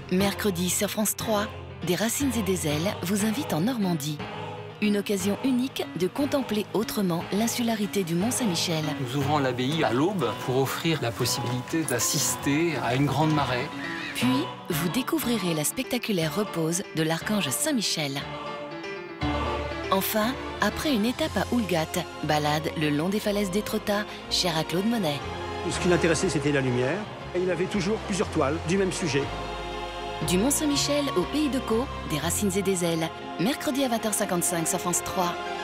Mercredi sur France 3, Des Racines et des Ailes vous invite en Normandie. Une occasion unique de contempler autrement l'insularité du Mont-Saint-Michel. Nous ouvrons l'abbaye à l'aube pour offrir la possibilité d'assister à une grande marée. Puis, vous découvrirez la spectaculaire repose de l'archange Saint-Michel. Enfin, après une étape à Houlgat, balade le long des falaises d'Étretat, chère à Claude Monet. Ce qui l'intéressait, c'était la lumière. Et il avait toujours plusieurs toiles du même sujet. Du Mont-Saint-Michel au Pays de Caux, Des Racines et des Ailes, mercredi à 20h55 sur France 3.